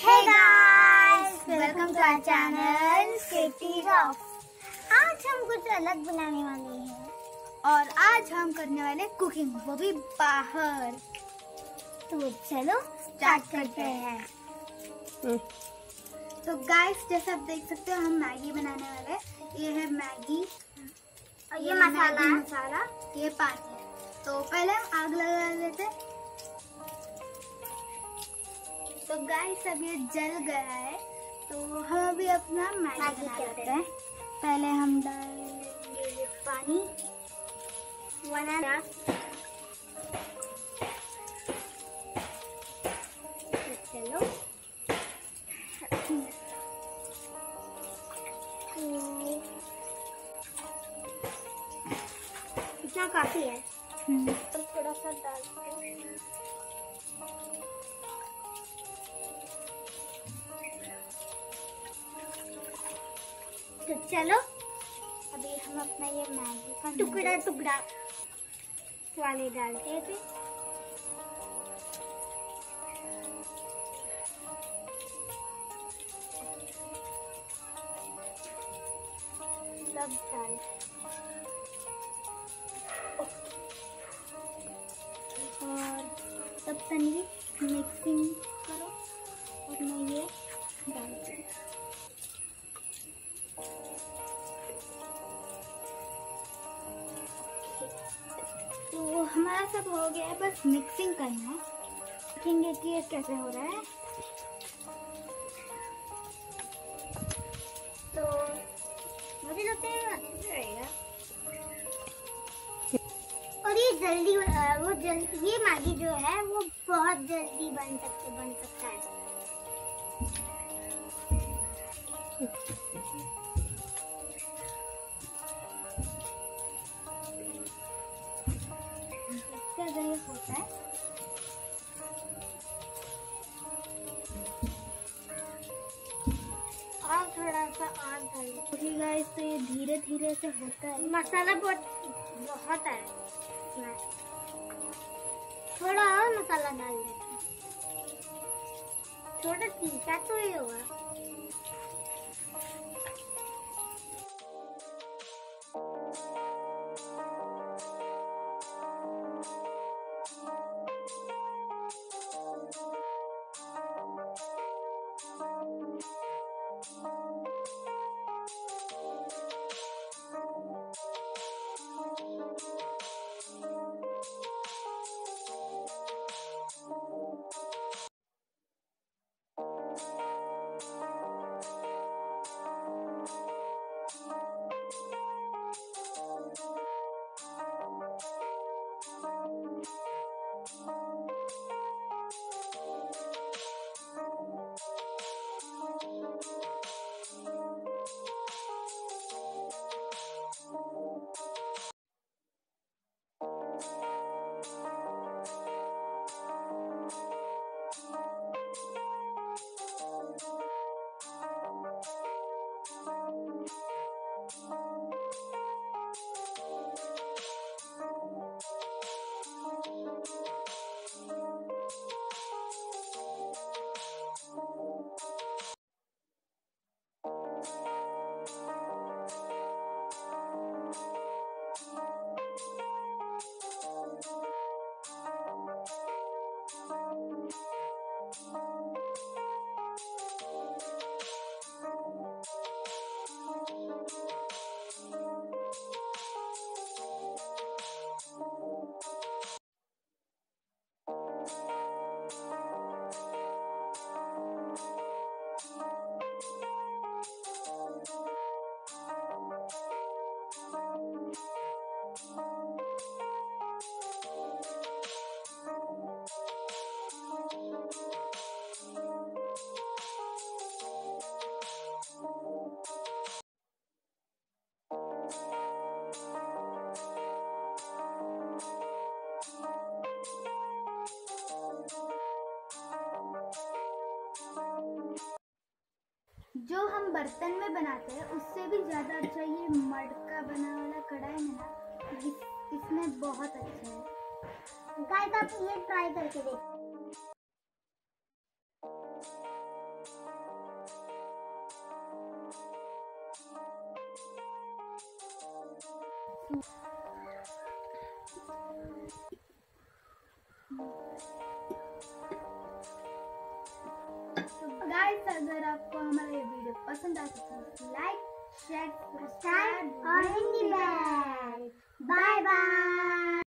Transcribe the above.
Hey guys, welcome to our channel Kitty Rock। आज हम कुछ अलग बनाने वाले हैं और आज हम करने वाले कुकिंग, वो भी बाहर। तो चलो स्टार्ट करते हैं। तो गाइस, जैसे आप देख सकते हो हम मैगी बनाने वाले हैं। ये है मैगी और ये मसाला, ये पानी है। तो पहले हम आग लगा लेते हैं। तो गाइस, अब ये जल गया है, तो हम अभी अपना मैगी करते हैं। पहले हम डालेंगे ये पानी, चलो इतना काफी है। तो थोड़ा सा डालते हैं। तो चलो अभी हम अपना ये मैगी का टुकड़ा वाले डालते हैं। सब डाल और तब तनी मिक्सिंग करो और मैं ये डालती हूँ। तो हमारा सब हो गया है, बस मिक्सिंग करना है। देखेंगे कि ये कैसे हो रहा है। तो मुझे लगता है अच्छे से रहेगा। और ये ये मैगी जो है वो बहुत जल्दी बन सकता है। अगर ये होता है और थोड़ा सा और डाल गाइस, तो ये धीरे धीरे से होता है। मसाला बहुत है इसमें। थोड़ा और मसाला डाल देते हैं। थोड़ा तीखा तो ही होगा। जो हम बर्तन में बनाते हैं उससे भी ज्यादा अच्छा ये मटका बना वाला कढ़ाई में ना, इसमें बहुत अच्छा है। गाइस, आप ये ट्राई करके देखो। गाइस, अगर आपको हमारा ये वीडियो पसंद आए तो लाइक, शेयर, सब्सक्राइब और हिंदी में बाय बाय।